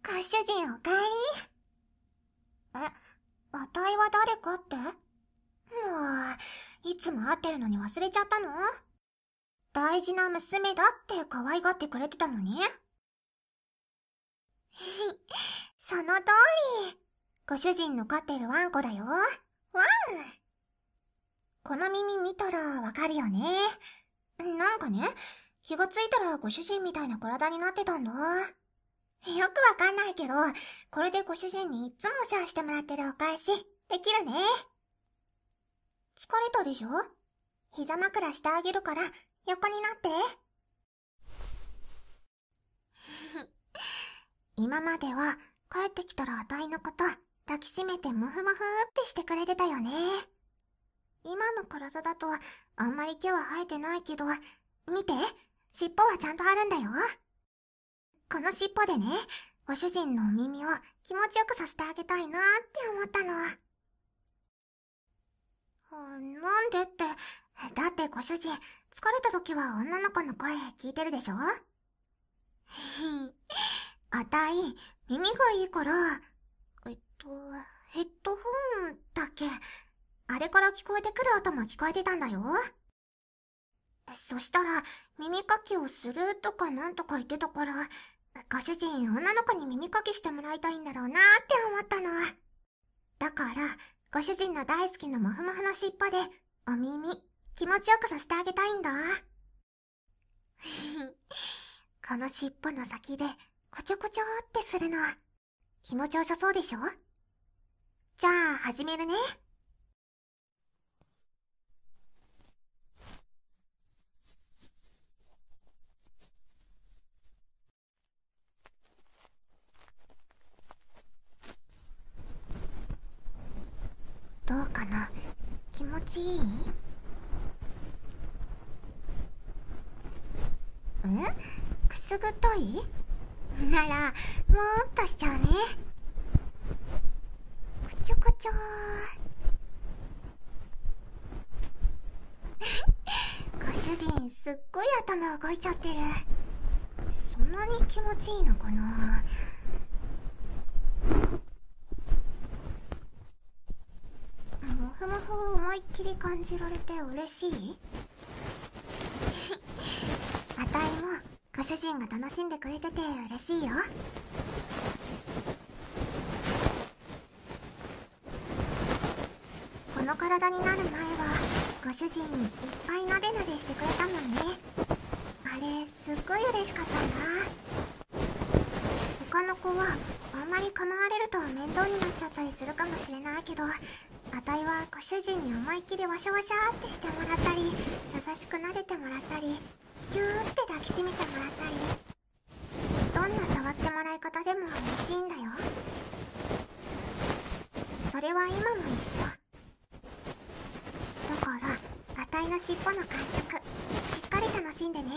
ご主人おかえり。あたいは誰かって？もう、いつも会ってるのに忘れちゃったの？大事な娘だって可愛がってくれてたのに。その通り。ご主人の飼ってるワンコだよ。ワン。この耳見たらわかるよね。なんかね、気がついたらご主人みたいな体になってたんだ。よくわかんないけど、これでご主人にいつもお世話してもらってるお返し、できるね。疲れたでしょ？膝枕してあげるから、横になって。今までは、帰ってきたらあたいのこと、抱きしめてムフムフってしてくれてたよね。今の体だと、あんまり毛は生えてないけど、見て、尻尾はちゃんとあるんだよ。この尻尾でね、ご主人のお耳を気持ちよくさせてあげたいなって思ったの。なんでって、だってご主人、疲れた時は女の子の声聞いてるでしょ？あたい、耳がいいから、ヘッドホンだっけ？あれから聞こえてくる音も聞こえてたんだよ。そしたら、耳かきをするとかなんとか言ってたから、ご主人女の子に耳かきしてもらいたいんだろうなって思ったの。だから、ご主人の大好きなモフモフの尻尾で、お耳、気持ちよくさせてあげたいんだ。この尻尾の先で、こちょこちょってするの、気持ちよさそうでしょ？じゃあ、始めるね。どうかな？気持ちいい？くすぐったい？なら、もーっとしちゃうね。こちょこちょー。ご主人、すっごい頭動いちゃってる。そんなに気持ちいいのかな？もふもふを思いっきり感じられて嬉しい？あたいもご主人が楽しんでくれてて嬉しいよ。この体になる前はご主人いっぱいなでなでしてくれたもんね。あれすっごい嬉しかったんだ。他の子はあんまり構われると面倒になっちゃったりするかもしれないけど、あたいはご主人に思いっきりワシャワシャってしてもらったり、優しく撫でてもらったり、ぎゅーって抱きしめてもらったり、どんな触ってもらい方でも嬉しいんだよ。それは今も一緒だから、あたいの尻尾の感触しっかり楽しんでね。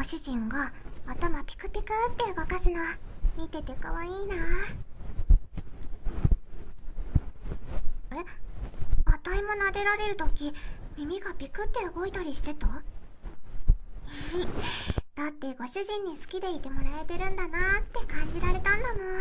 主人が頭ピクピクって動かすの見てて可愛いな。え、あたいも撫でられるとき耳がピクって動いたりしてた？だってご主人に好きでいてもらえてるんだなって感じられたんだもん。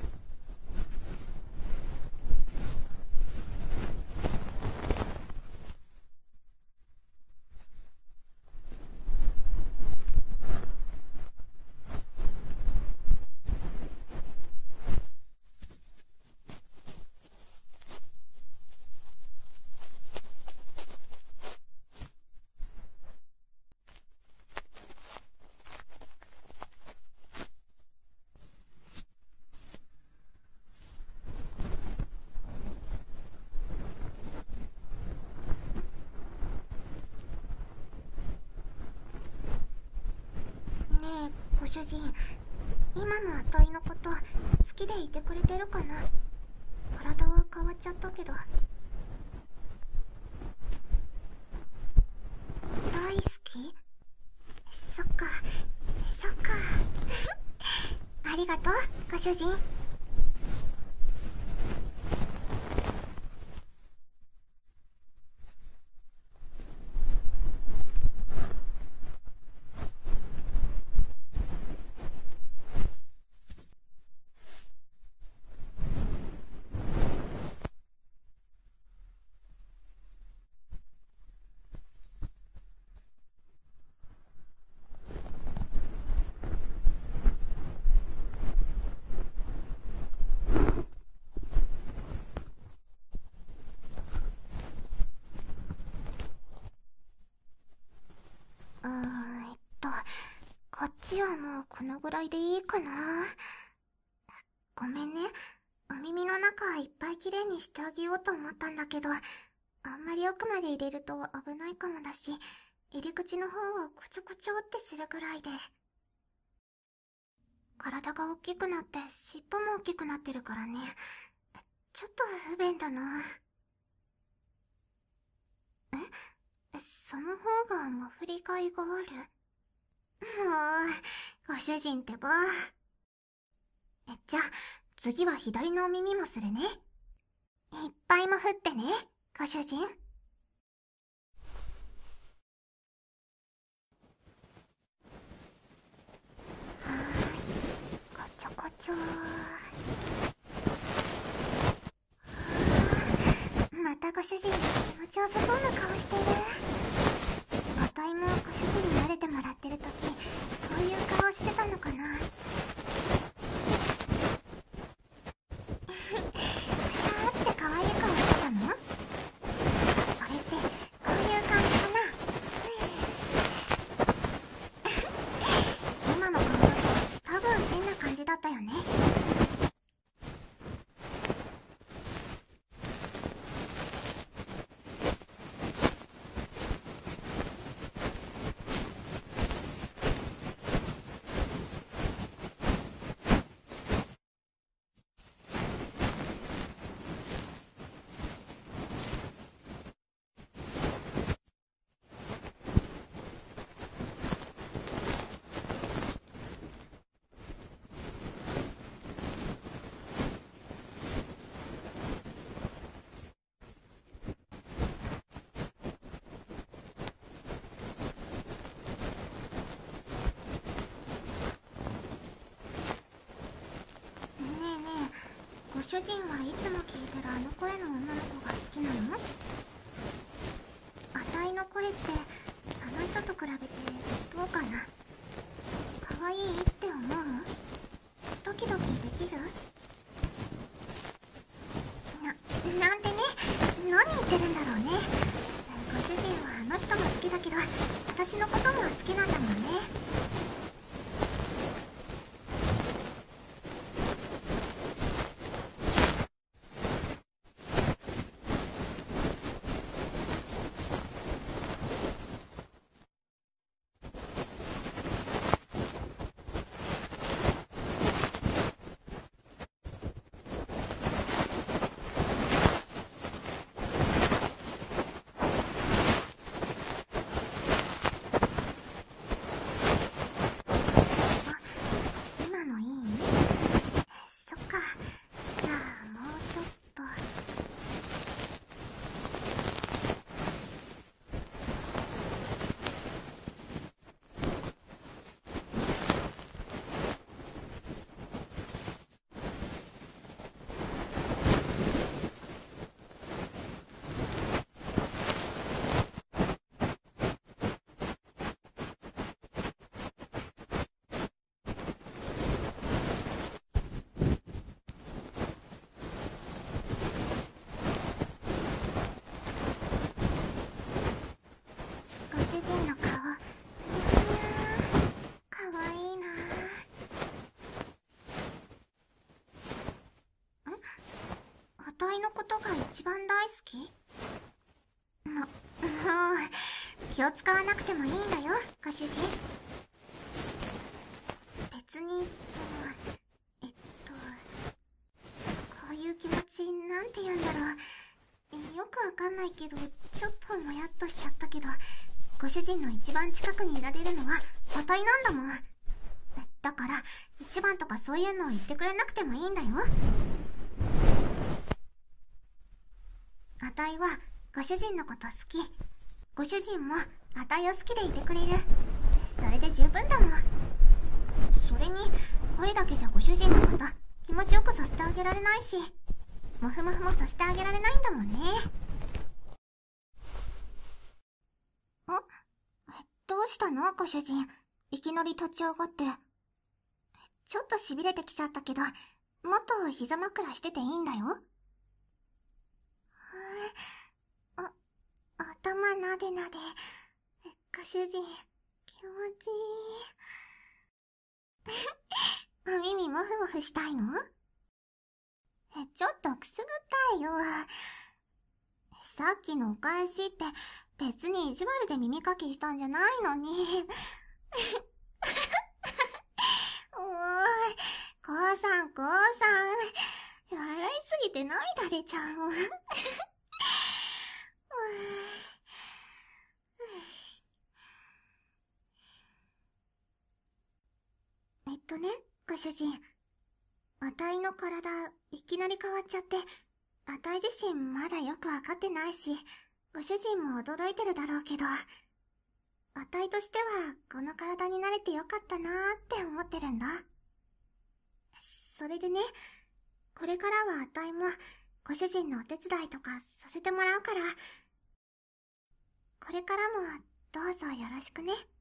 ねえご主人、今のあたいのこと好きでいてくれてるかな？体は変わっちゃったけど。大好き？そっかそっかありがとうご主人。こっちはもうこのぐらいでいいかな。ごめんね、お耳の中いっぱいきれいにしてあげようと思ったんだけど、あんまり奥まで入れると危ないかもだし、入り口の方をこちょこちょってするぐらいで。体が大きくなって尻尾も大きくなってるからね、ちょっと不便だな。その方がマフリがいがある？もう、ご主人ってば。じゃあ、次は左のお耳もするね。いっぱいも振ってね、ご主人。はーい、こちょこちょまたご主人が気持ちよさそうな顔してる。あたいもご主人に慣れてもらってるとき、こういう顔してたのかな。くしゃーって可愛い顔してたの？それってこういう感じかな。今の顔だと多分変な感じだったよね。ご主人はいつも聞いてるあの声の女の子が好きなの？あたいの声ってあの人と比べてどうかな？可愛いって思う？ドキドキできる？なんてね、何言ってるんだろうね。ご主人はあの人も好きだけど、私のことも好きなんだもんね。 たいのことが一番大好き？もう、気を使わなくてもいいんだよ、ご主人。別に、こういう気持ち、なんて言うんだろう。よくわかんないけど、ちょっともやっとしちゃったけど、ご主人の一番近くにいられるのは、あたいなんだもん。だから、一番とかそういうのを言ってくれなくてもいいんだよ。あたいは、ご主人のこと好き。ご主人も、あたいを好きでいてくれる。それで十分だもん。それに、声だけじゃご主人のこと気持ちよくさせてあげられないし、モフモフもさせてあげられないんだもんね。どうしたのご主人。いきなり立ち上がって。ちょっと痺れてきちゃったけど、もっと膝枕してていいんだよ。頭なでなで。ご主人、気持ちいい。お耳モフモフしたいの？ちょっとくすぐったいよ。さっきのお返しって別に意地悪で耳かきしたんじゃないのに。おーい、こうさん。笑いすぎて涙出ちゃうもん。ご主人。あたいの体、いきなり変わっちゃって、あたい自身まだよくわかってないし、ご主人も驚いてるだろうけど、あたいとしてはこの体に慣れてよかったなーって思ってるんだ。それでね、これからはあたいもご主人のお手伝いとかさせてもらうから、これからもどうぞよろしくね。